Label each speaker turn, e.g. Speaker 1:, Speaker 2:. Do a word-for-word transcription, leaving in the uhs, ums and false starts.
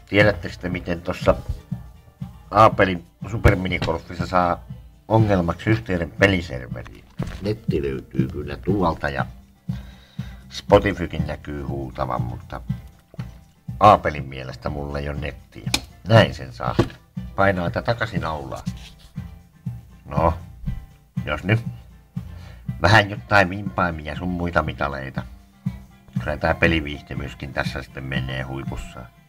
Speaker 1: Tiedätte sitten miten tuossa Aapelin superminikolfissa saa ongelmaksi yhteyden peliserveriin. Netti löytyy kyllä tuolta ja Spotifykin näkyy huutavan, mutta Aapelin mielestä mulla ei ole nettiä. Näin sen saa. Painaa tätä takaisin aulaa. No, jos nyt vähän jotain vimpaimia sun muita mitaleita. Kyllä tää peliviihtemyskin tässä sitten menee huipussaan.